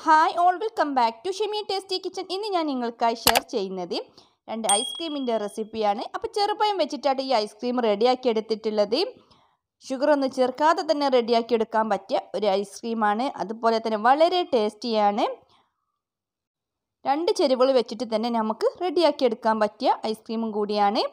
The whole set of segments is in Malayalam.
Hi, all welcome back to Shamee Tasty Kitchen. ഇന്ന് ഞാൻ നിങ്ങൾക്കായി ഷെയർ ചെയ്യുന്നത് രണ്ട് ഐസ്ക്രീമിൻ്റെ റെസിപ്പിയാണ്. അപ്പോൾ ചെറുപഴം വെച്ചിട്ടാണ് ഈ ഐസ്ക്രീം റെഡിയാക്കി എടുത്തിട്ടുള്ളത്. ഷുഗർ ഒന്നും ചേർക്കാതെ തന്നെ റെഡിയാക്കി എടുക്കാൻ പറ്റിയ ഒരു ഐസ്ക്രീമാണ്. അതുപോലെ തന്നെ വളരെ ടേസ്റ്റിയാണ്. രണ്ട് ചെരുവുകൾ വെച്ചിട്ട് തന്നെ നമുക്ക് റെഡിയാക്കി എടുക്കാൻ പറ്റിയ ഐസ്ക്രീമും കൂടിയാണ്.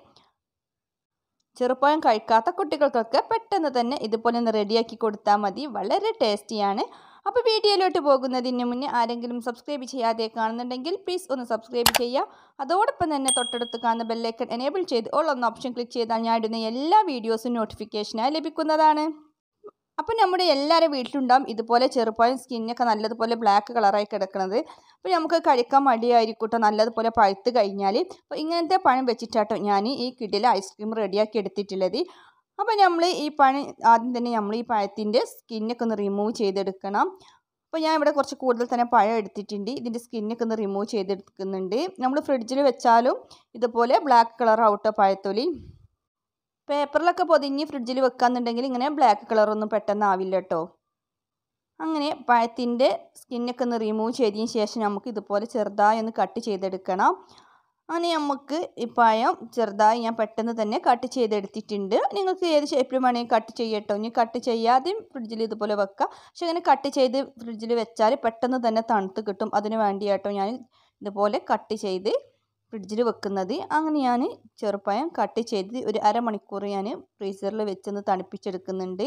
ചെറുപഴം കഴിക്കാത്ത കുട്ടികൾക്കൊക്കെ പെട്ടെന്ന് തന്നെ ഇതുപോലെ ഒന്ന് റെഡിയാക്കി കൊടുത്താൽ മതി. വളരെ ടേസ്റ്റിയാണ്. അപ്പോൾ വീഡിയോയിലോട്ട് പോകുന്നതിന് മുന്നേ ആരെങ്കിലും സബ്സ്ക്രൈബ് ചെയ്യാതെ കാണുന്നുണ്ടെങ്കിൽ പ്ലീസ് ഒന്ന് സബ്സ്ക്രൈബ് ചെയ്യുക. അതോടൊപ്പം തന്നെ തൊട്ടടുത്ത് കാണുന്ന ബെല്ലൈക്കൺ എനേബിൾ ചെയ്ത് ഓൾ എന്ന ഓപ്ഷൻ ക്ലിക്ക് ചെയ്താൽ ഞാൻ ഇടുന്ന എല്ലാ വീഡിയോസും നോട്ടിഫിക്കേഷനായി ലഭിക്കുന്നതാണ്. അപ്പോൾ നമ്മുടെ എല്ലാവരും വീട്ടിലുണ്ടാകും ഇതുപോലെ ചെറുപഴം സ്കിന്നൊക്കെ നല്ലതുപോലെ ബ്ലാക്ക് കളറായി കിടക്കുന്നത്. അപ്പോൾ നമുക്ക് കഴിക്കാൻ മടിയായിരിക്കട്ടോ നല്ലതുപോലെ പഴുത്ത് കഴിഞ്ഞാൽ. അപ്പോൾ ഇങ്ങനത്തെ പഴം വെച്ചിട്ടാട്ടോ ഞാൻ ഈ കിടില ഐസ്ക്രീം റെഡിയാക്കി എടുത്തിട്ടുള്ളത്. അപ്പോൾ നമ്മൾ ഈ പഴം ആദ്യം തന്നെ നമ്മൾ ഈ പഴത്തിൻ്റെ സ്കിന്നൊക്കെ ഒന്ന് റിമൂവ് ചെയ്തെടുക്കണം. അപ്പോൾ ഞാൻ ഇവിടെ കുറച്ച് കൂടുതൽ തന്നെ പഴം എടുത്തിട്ടുണ്ട്. ഇതിൻ്റെ സ്കിന്നൊക്കെ ഒന്ന് റിമൂവ് ചെയ്തെടുക്കുന്നുണ്ട്. നമ്മൾ ഫ്രിഡ്ജിൽ വെച്ചാലും ഇതുപോലെ ബ്ലാക്ക് കളർ ആവട്ടോ പഴത്തൊലി. പേപ്പറിലൊക്കെ പൊതിഞ്ഞ് ഫ്രിഡ്ജിൽ വെക്കാന്നുണ്ടെങ്കിൽ ഇങ്ങനെ ബ്ലാക്ക് കളറൊന്നും പെട്ടെന്ന് ആവില്ല കേട്ടോ. അങ്ങനെ പഴത്തിൻ്റെ സ്കിന്നൊക്കെ ഒന്ന് റിമൂവ് ചെയ്തതിന് ശേഷം നമുക്ക് ഇതുപോലെ ചെറുതായി ഒന്ന് കട്ട് ചെയ്തെടുക്കണം. അങ്ങനെ നമുക്ക് ഈ പഴം ചെറുതായി ഞാൻ പെട്ടെന്ന് തന്നെ കട്ട് ചെയ്തെടുത്തിട്ടുണ്ട്. നിങ്ങൾക്ക് ഏത് ഷേപ്പിലും വേണമെങ്കിൽ കട്ട് ചെയ്യട്ടോ. ഇനി കട്ട് ചെയ്യാതെ ഫ്രിഡ്ജിൽ ഇതുപോലെ വെക്കുക. പക്ഷെ അങ്ങനെ കട്ട് ചെയ്ത് ഫ്രിഡ്ജിൽ വെച്ചാൽ പെട്ടെന്ന് തന്നെ തണുത്ത് കിട്ടും. അതിന് വേണ്ടിയാട്ടോ ഞാൻ ഇതുപോലെ കട്ട് ചെയ്ത് ഫ്രിഡ്ജിൽ വെക്കുന്നത്. അങ്ങനെ ഞാൻ ചെറുപഴം കട്ട് ചെയ്ത് ഒരു അരമണിക്കൂർ ഞാൻ ഫ്രീസറിൽ വെച്ചൊന്ന് തണുപ്പിച്ചെടുക്കുന്നുണ്ട്.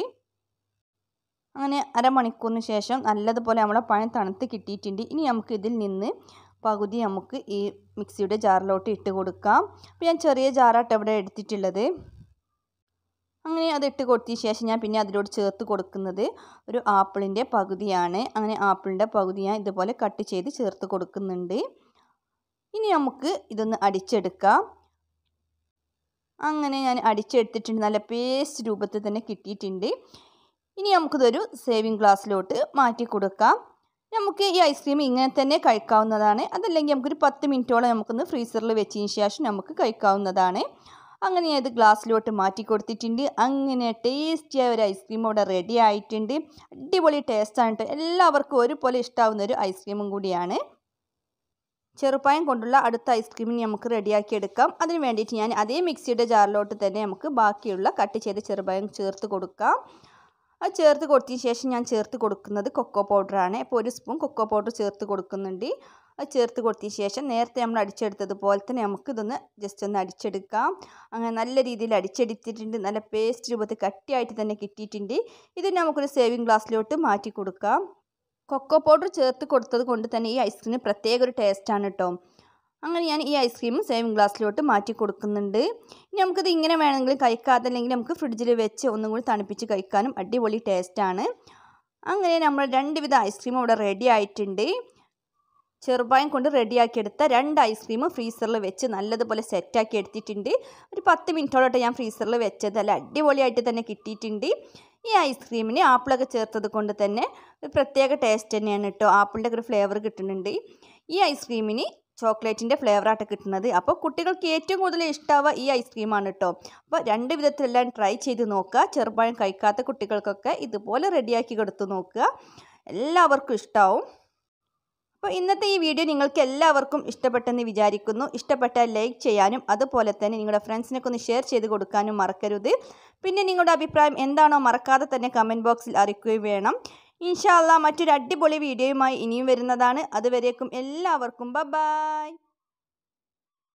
അങ്ങനെ അരമണിക്കൂറിന് ശേഷം നല്ലതുപോലെ നമ്മളെ പഴം തണുത്ത് കിട്ടിയിട്ടുണ്ട്. ഇനി നമുക്ക് ഇതിൽ നിന്ന് പകുതി നമുക്ക് ഈ മിക്സിയുടെ ജാറിലോട്ട് ഇട്ട് കൊടുക്കാം. അപ്പോൾ ഞാൻ ചെറിയ ജാറായിട്ട് ഇവിടെ എടുത്തിട്ടുള്ളത്. അങ്ങനെ അത് ഇട്ട് കൊടുത്തതിന് ശേഷം ഞാൻ പിന്നെ അതിലോട്ട് ചേർത്ത് കൊടുക്കുന്നത് ഒരു ആപ്പിളിൻ്റെ പകുതിയാണ്. അങ്ങനെ ആപ്പിളിൻ്റെ പകുതി ഞാൻ ഇതുപോലെ കട്ട് ചെയ്ത് ചേർത്ത് കൊടുക്കുന്നുണ്ട്. ഇനി നമുക്ക് ഇതൊന്ന് അടിച്ചെടുക്കാം. അങ്ങനെ ഞാൻ അടിച്ചെടുത്തിട്ടുണ്ട്. നല്ല പേസ്റ്റ് രൂപത്തിൽ തന്നെ കിട്ടിയിട്ടുണ്ട്. ഇനി നമുക്കിതൊരു സേവിങ് ഗ്ലാസ്സിലോട്ട് മാറ്റി കൊടുക്കാം. നമുക്ക് ഈ ഐസ്ക്രീം ഇങ്ങനെ തന്നെ കഴിക്കാവുന്നതാണ്. അതല്ലെങ്കിൽ നമുക്കൊരു 10 മിനിറ്റോളം നമുക്കൊന്ന് ഫ്രീസറിൽ വെച്ചതിന് ശേഷം നമുക്ക് കഴിക്കാവുന്നതാണ്. അങ്ങനെ ഇത് ഗ്ലാസ്സിലോട്ട് മാറ്റി കൊടുത്തിട്ടുണ്ട്. അങ്ങനെ ടേസ്റ്റിയായ ഒരു ഐസ്ക്രീം ഇവിടെ റെഡി ആയിട്ടുണ്ട്. അടിപൊളി ടേസ്റ്റാണ് കേട്ടോ. എല്ലാവർക്കും ഒരുപോലെ ഇഷ്ടമാവുന്ന ഒരു ഐസ്ക്രീമും കൂടിയാണ്. ചെറുപഴം കൊണ്ടുള്ള അടുത്ത ഐസ്ക്രീമിന് നമുക്ക് റെഡിയാക്കി എടുക്കാം. അതിന് വേണ്ടിയിട്ട് ഞാൻ അതേ മിക്സിയുടെ ജാറിലോട്ട് തന്നെ നമുക്ക് ബാക്കിയുള്ള കട്ട് ചെയ്ത ചെറുപഴം ചേർത്ത് കൊടുക്കാം. അത് ചേർത്ത് കൊടുത്തതിന് ശേഷം ഞാൻ ചേർത്ത് കൊടുക്കുന്നത് കൊക്കോ പൗഡറാണ്. അപ്പോൾ ഒരു സ്പൂൺ കൊക്കോ പൗഡർ ചേർത്ത് കൊടുക്കുന്നുണ്ട്. അത് ചേർത്ത് കൊടുത്തതിന് ശേഷം നേരത്തെ നമ്മൾ അടിച്ചെടുത്തതുപോലെ തന്നെ നമുക്കിതൊന്ന് ജസ്റ്റ് ഒന്ന് അടിച്ചെടുക്കാം. അങ്ങനെ നല്ല രീതിയിൽ അടിച്ചെടുത്തിട്ടുണ്ട്. നല്ല പേസ്റ്റ് രൂപത്തിൽ കട്ടിയായിട്ട് തന്നെ കിട്ടിയിട്ടുണ്ട്. ഇത് നമുക്കൊരു സേവിങ് ഗ്ലാസ്സിലോട്ട് മാറ്റി കൊടുക്കാം. കൊക്കോ പൗഡർ ചേർത്ത് കൊടുത്തത് കൊണ്ട് തന്നെ ഈ ഐസ്ക്രീമിന് പ്രത്യേക ഒരു ടേസ്റ്റാണ് കേട്ടോ. അങ്ങനെ ഞാൻ ഈ ഐസ്ക്രീം സേവിങ് ഗ്ലാസ്സിലോട്ട് മാറ്റി കൊടുക്കുന്നുണ്ട്. ഇനി നമുക്കിത് ഇങ്ങനെ വേണമെങ്കിൽ കഴിക്കാതെ അല്ലെങ്കിൽ നമുക്ക് ഫ്രിഡ്ജിൽ വെച്ച് ഒന്നും കൂടി തണുപ്പിച്ച് കഴിക്കാനും അടിപൊളി ടേസ്റ്റാണ്. അങ്ങനെ നമ്മൾ രണ്ടുവിധ ഐസ്ക്രീം ഇവിടെ റെഡി ആയിട്ടുണ്ട്. ചെറുപഴം കൊണ്ട് റെഡിയാക്കിയെടുത്ത 2 ഐസ്ക്രീം ഫ്രീസറിൽ വെച്ച് നല്ലതുപോലെ സെറ്റാക്കി എടുത്തിട്ടുണ്ട്. ഒരു 10 മിനിറ്റോളോട്ട് ഞാൻ ഫ്രീസറിൽ വെച്ചത് നല്ല അടിപൊളിയായിട്ട് തന്നെ കിട്ടിയിട്ടുണ്ട്. ഈ ഐസ്ക്രീമിന് ആപ്പിളൊക്കെ ചേർത്തത് കൊണ്ട് തന്നെ ഒരു പ്രത്യേക ടേസ്റ്റ് തന്നെയാണ് കേട്ടോ. ആപ്പിളിൻ്റെ ഒക്കെ ഒരു ഫ്ലേവർ കിട്ടുന്നുണ്ട്. ഈ ഐസ്ക്രീമിന് ചോക്ലേറ്റിൻ്റെ ഫ്ലേവറായിട്ട് കിട്ടുന്നത്. അപ്പോൾ കുട്ടികൾക്ക് ഏറ്റവും കൂടുതൽ ഇഷ്ടമാവുക ഈ ഐസ്ക്രീമാണ് കേട്ടോ. അപ്പോൾ 2 വിധത്തിലെല്ലാം ട്രൈ ചെയ്ത് നോക്കുക. ചെറുപഴം കഴിക്കാത്ത കുട്ടികൾക്കൊക്കെ ഇതുപോലെ റെഡിയാക്കി കൊടുത്ത് നോക്കുക. എല്ലാവർക്കും ഇഷ്ടമാവും. അപ്പോൾ ഇന്നത്തെ ഈ വീഡിയോ നിങ്ങൾക്ക് എല്ലാവർക്കും ഇഷ്ടപ്പെട്ടെന്ന് വിചാരിക്കുന്നു. ഇഷ്ടപ്പെട്ടാൽ ലൈക്ക് ചെയ്യാനും അതുപോലെ തന്നെ നിങ്ങളുടെ ഫ്രണ്ട്സിനൊക്കെ ഒന്ന് ഷെയർ ചെയ്ത് കൊടുക്കാനും മറക്കരുത്. പിന്നെ നിങ്ങളുടെ അഭിപ്രായം എന്താണോ മറക്കാതെ തന്നെ കമൻറ്റ് ബോക്സിൽ അറിയിക്കുകയും വേണം. ഇൻഷാ അല്ലാഹ് മറ്റൊരു അടിപൊളി വീഡിയോയുമായി ഇനിയും വരുന്നതാണ്. അതുവരേക്കും എല്ലാവർക്കും ബൈ.